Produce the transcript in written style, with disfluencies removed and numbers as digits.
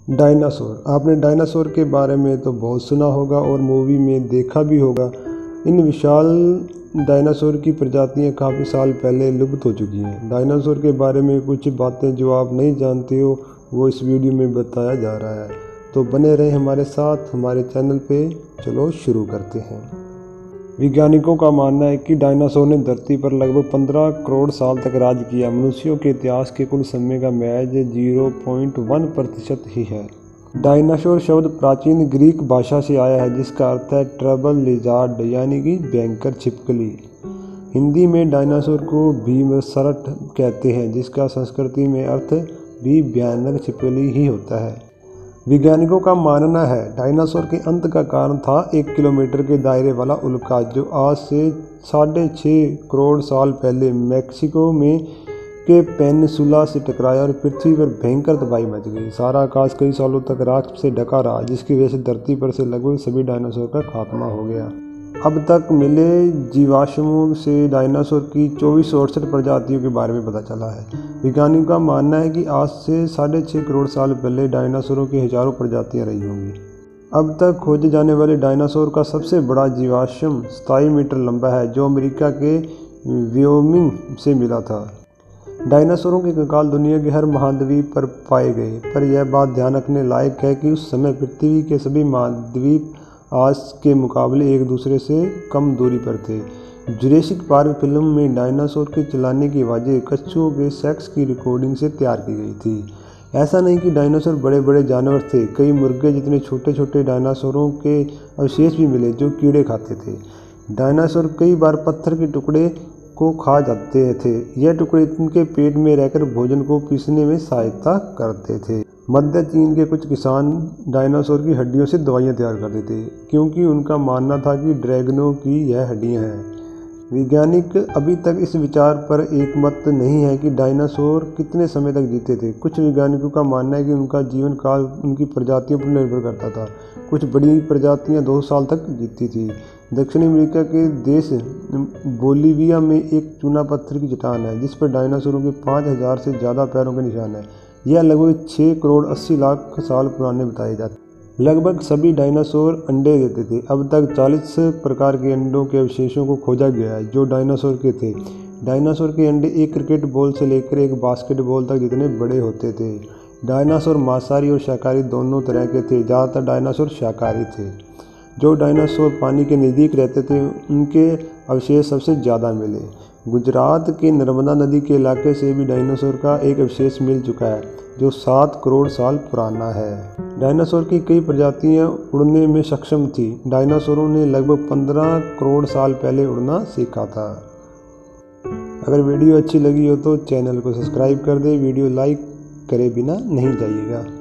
Dinosaur. आपने dinosaur के बारे में तो बहुत सुना होगा और मूवी में देखा भी होगा। इन विशाल डायनासोर की प्रजातियां काफ़ी साल पहले लुप्त हो चुकी हैं। डायनासोर के बारे में कुछ बातें जो आप नहीं जानते हो वो इस वीडियो में बताया जा रहा है, तो बने रहें हमारे साथ हमारे चैनल पे। चलो शुरू करते हैं। वैज्ञानिकों का मानना है कि डायनासोर ने धरती पर लगभग 15 करोड़ साल तक राज किया। मनुष्यों के इतिहास के कुल समय का महज 0.1% ही है। डायनासोर शब्द प्राचीन ग्रीक भाषा से आया है, जिसका अर्थ है ट्रबल लिजार्ड यानी कि भयंकर छिपकली। हिंदी में डायनासोर को भीमसरट कहते हैं, जिसका संस्कृति में अर्थ भी भयानक छिपकली ही होता है। वैज्ञानिकों का मानना है डायनासोर के अंत का कारण था 1 किलोमीटर के दायरे वाला उल्का, जो आज से 6.5 करोड़ साल पहले मैक्सिको में के पेनिनसुला से टकराया और पृथ्वी पर भयंकर तबाही मच गई। सारा आकाश कई सालों तक राख से ढका रहा, जिसकी वजह से धरती पर से लगभग सभी डायनासोर का खात्मा हो गया। अब तक मिले जीवाश्मों से डायनासोर की 2468 प्रजातियों के बारे में पता चला है। वैज्ञानिकों का मानना है कि आज से 6.5 करोड़ साल पहले डायनासोरों की हजारों प्रजातियां रही होंगी। अब तक खोजे जाने वाले डायनासोर का सबसे बड़ा जीवाश्म 27 मीटर लंबा है, जो अमेरिका के व्योमिंग से मिला था। डायनासोरों के कंकाल दुनिया के हर महाद्वीप पर पाए गए, पर यह बात ध्यान रखने लायक है कि उस समय पृथ्वी के सभी महाद्वीप आज के मुकाबले एक दूसरे से कम दूरी पर थे। जुरासिक पार्क फिल्म में डायनासोर के चिल्लाने की आवाज़ें कछुओं के सेक्स की रिकॉर्डिंग से तैयार की गई थी। ऐसा नहीं कि डायनासोर बड़े बड़े जानवर थे, कई मुर्गे जितने छोटे छोटे डायनासोरों के अवशेष भी मिले जो कीड़े खाते थे। डायनासोर कई बार पत्थर के टुकड़े को खा जाते थे। यह टुकड़े उनके पेट में रहकर भोजन को पीसने में सहायता करते थे। मध्य चीन के कुछ किसान डायनासोर की हड्डियों से दवाइयाँ तैयार करते थे, क्योंकि उनका मानना था कि ड्रैगनों की यह हड्डियाँ हैं। वैज्ञानिक अभी तक इस विचार पर एकमत नहीं है कि डायनासोर कितने समय तक जीते थे। कुछ वैज्ञानिकों का मानना है कि उनका जीवन काल उनकी प्रजातियों पर निर्भर करता था। कुछ बड़ी प्रजातियां 200 साल तक जीती थी। दक्षिण अमेरिका के देश बोलिविया में एक चूना पत्थर की चट्टान है, जिस पर डायनासोरों के 5000 से ज़्यादा पैरों के निशान हैं। यह लगभग 6 करोड़ 80 लाख साल पुराने बताए जाते हैं। लगभग सभी डायनासोर अंडे देते थे। अब तक 40 प्रकार के अंडों के अवशेषों को खोजा गया है जो डायनासोर के थे। डायनासोर के अंडे एक क्रिकेट बॉल से लेकर एक बास्केटबॉल तक जितने बड़े होते थे। डायनासोर मांसाहारी और शाकाहारी दोनों तरह के थे। ज़्यादातर डायनासोर शाकाहारी थे। जो डायनासोर पानी के नज़दीक रहते थे उनके अवशेष सबसे ज़्यादा मिले। गुजरात के नर्मदा नदी के इलाके से भी डायनासोर का एक अवशेष मिल चुका है, जो 7 करोड़ साल पुराना है। डायनासोर की कई प्रजातियां उड़ने में सक्षम थी। डायनासोरों ने लगभग 15 करोड़ साल पहले उड़ना सीखा था। अगर वीडियो अच्छी लगी हो तो चैनल को सब्सक्राइब कर दे। वीडियो लाइक करे बिना नहीं जाइएगा।